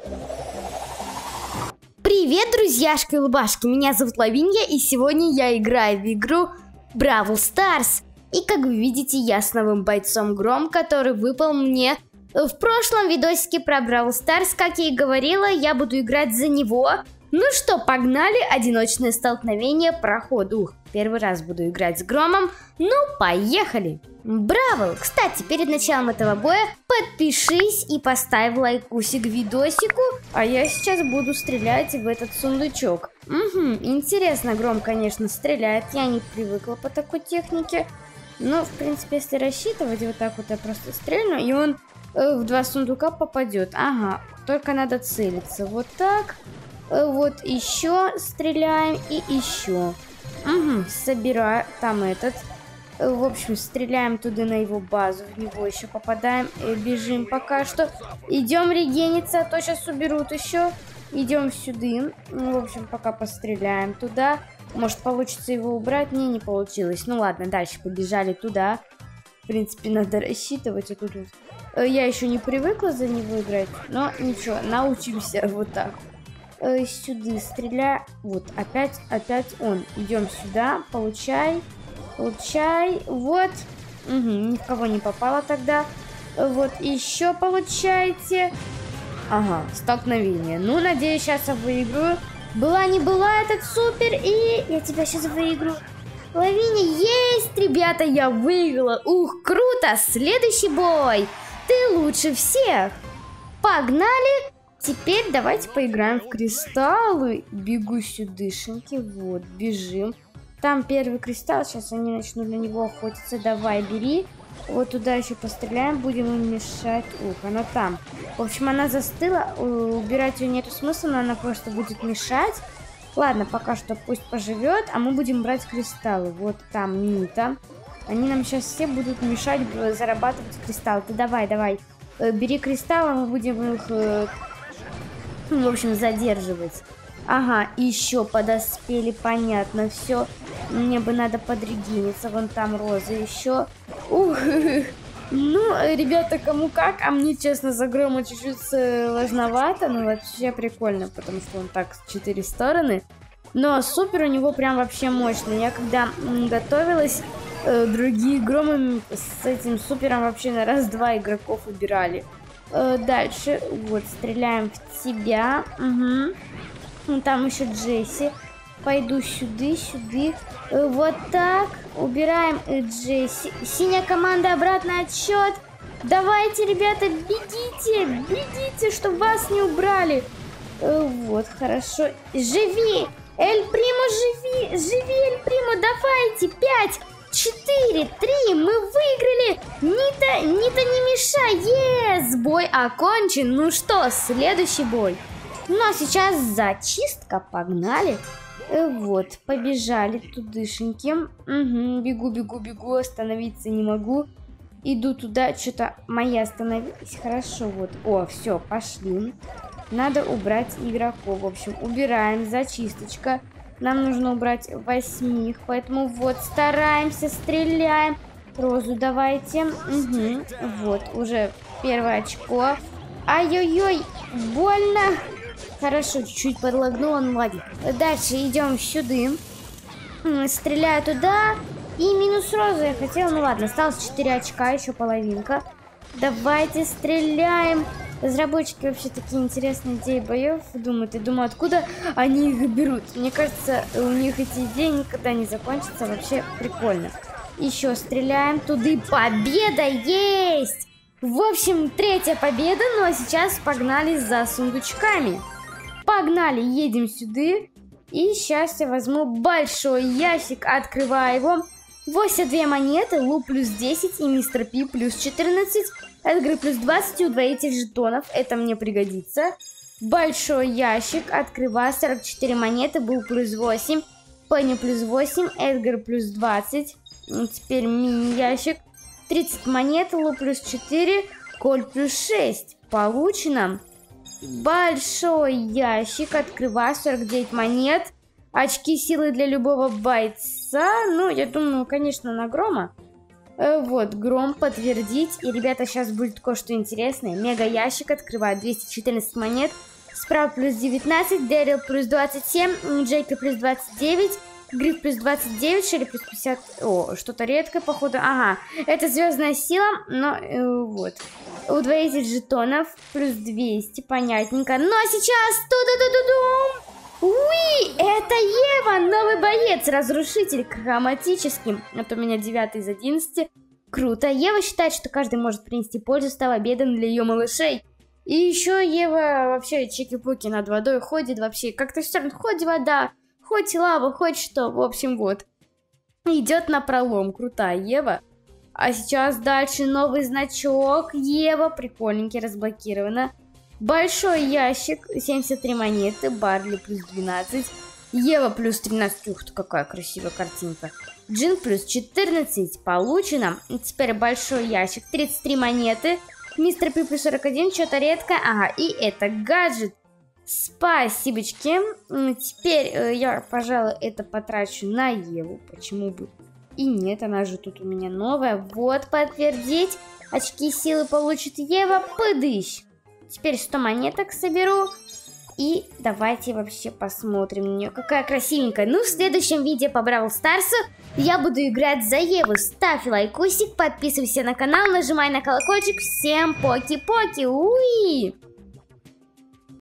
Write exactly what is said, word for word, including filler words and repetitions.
Привет, друзьяшки и улыбашки, меня зовут Лавинья, и сегодня я играю в игру Бравл Старс. И как вы видите, я с новым бойцом Гром, который выпал мне в прошлом видосике про Бравл Старс. Как я и говорила, я буду играть за него. Ну что, погнали, одиночное столкновение, проход. Ух, первый раз буду играть с Громом. Ну, поехали! Бравл! Кстати, перед началом этого боя подпишись и поставь лайкусик видосику. А я сейчас буду стрелять в этот сундучок. Угу, интересно, Гром, конечно, стреляет. Я не привыкла по такой технике. Но, в принципе, если рассчитывать, вот так вот я просто стрельну, и он э, в два сундука попадет. Ага, только надо целиться. Вот так. Э, вот еще стреляем и еще. Угу, собираю. Там этот. В общем, стреляем туда на его базу, в него еще попадаем, и бежим пока что. Идем регениться, а то сейчас уберут еще. Идем сюда. В общем, пока постреляем туда. Может, получится его убрать? Не, не получилось. Ну ладно, дальше побежали туда. В принципе, надо рассчитывать. А тут вот... Я еще не привыкла за него играть, но ничего, научимся вот так. Сюда стреляю. Вот, опять, опять он. Идем сюда, получай. Получай, вот, угу, ни в кого не попало тогда. Вот, еще получайте. Ага, столкновение. Ну, надеюсь, сейчас я выиграю. Была не была, этот супер, и я тебя сейчас выиграю. Лавиния, есть, ребята, я выиграла. Ух, круто, следующий бой. Ты лучше всех. Погнали. Теперь давайте поиграем в кристаллы. Бегу сюдышеньки, вот, бежим. Там первый кристалл, сейчас они начнут на него охотиться. Давай, бери. Вот туда еще постреляем, будем им мешать. Ух, она там. В общем, она застыла. Убирать ее нету смысла, но она просто будет мешать. Ладно, пока что пусть поживет, а мы будем брать кристаллы. Вот там Нита. Они нам сейчас все будут мешать зарабатывать кристаллы. Ты давай, давай. Бери кристаллы, мы будем их, в общем, задерживать. Ага, еще подоспели, понятно, все. Мне бы надо подрегиниться, вон там Роза еще. Ух, ну, ребята, кому как, а мне, честно, за Грома чуть-чуть сложновато, но вообще прикольно, потому что он так с четыре стороны. Но супер у него прям вообще мощный. Я когда готовилась, другие Громы с этим супером вообще на раз-два игроков убирали. Дальше, вот, стреляем в тебя, угу. Ну, там еще Джесси. Пойду сюда, сюда. Вот так. Убираем Джесси. Синяя команда, обратный отсчет. Давайте, ребята, бегите. Бегите, чтобы вас не убрали. Вот, хорошо. Живи. Эль Примо, живи. Живи, Эль Примо, давайте. Пять, четыре, три. Мы выиграли. Нита, Нита, не мешай. Ес, бой окончен. Ну что, следующий бой. Ну, а сейчас зачистка, погнали. Вот, побежали тудышеньки. Угу, бегу, бегу, бегу, остановиться не могу. Иду туда, что-то мои остановились. Хорошо, вот. О, все, пошли. Надо убрать игроков. В общем, убираем, зачисточка. Нам нужно убрать восьмих, поэтому вот, стараемся, стреляем. Розу давайте. Угу, вот, уже первое очко. Ай-ой-ой, больно. Хорошо, чуть-чуть подлагнула, ну ладно. Дальше идем сюда. Стреляю туда. И минус Роза я хотела. Ну ладно, осталось четыре очка, еще половинка. Давайте стреляем. Разработчики вообще такие интересные идеи боев думают. И думаю, откуда они их берут. Мне кажется, у них эти идеи никогда не закончатся. Вообще прикольно. Еще стреляем туда. Победа есть! В общем, третья победа. Ну а сейчас погнали за сундучками. Погнали, едем сюда. И сейчас я возьму большой ящик, открываю его. восемьдесят две монеты, Лу плюс десять и Мистер Пи плюс четырнадцать. Эдгар плюс двадцать и удвоитель жетонов. Это мне пригодится. Большой ящик, открываю. сорок четыре монеты, Бул плюс восемь. Пенни плюс восемь, Эдгар плюс двадцать. И теперь мини-ящик. тридцать монет, Лу плюс четыре, Коль плюс шесть. Получено. Большой ящик, открываю, сорок девять монет. Очки силы для любого бойца. Ну, я думаю, конечно, на Грома. Э, вот, Гром, подтвердить. И, ребята, сейчас будет кое-что интересное. Мега ящик, открываю, двести четырнадцать монет. Спрайт плюс девятнадцать, Дэрил плюс двадцать семь, Джейка плюс двадцать девять, Гриф плюс двадцать девять, Шелли плюс пятьдесят. О, что-то редкое, походу. Ага, это звездная сила, но э, вот. Удвоитель жетонов плюс двести, понятненько. Ну а сейчас... Ту-ду-ду-ду-дум! Уи! Это Ева, новый боец, разрушитель хроматический. Это у меня девятый из одиннадцати. Круто. Ева считает, что каждый может принести пользу, став обедом для ее малышей. И еще Ева вообще чики-пуки над водой ходит вообще. Как-то все равно, хоть вода, хоть лава, хоть что. В общем, вот. Идет на пролом. Крутая Ева. А сейчас дальше новый значок. Ева, прикольненький, разблокировано. Большой ящик, семьдесят три монеты, Барли плюс двенадцать, Ева плюс тринадцать, ух ты, какая красивая картинка. Джин плюс четырнадцать, получено. И теперь большой ящик, тридцать три монеты, Мистер Пи плюс сорок один, что-то редкое, ага, и это гаджет. Спасибочки. Теперь э, я, пожалуй, это потрачу на Еву, почему бы и нет, она же тут у меня новая. Вот, подтвердить, очки силы получит Ева, пыдыщ. Теперь сто монеток соберу. И давайте вообще посмотрим на нее. Какая красивенькая. Ну, в следующем видео по Бравл Старсу я буду играть за Еву. Ставь лайкусик, подписывайся на канал, нажимай на колокольчик. Всем поки-поки. Уи!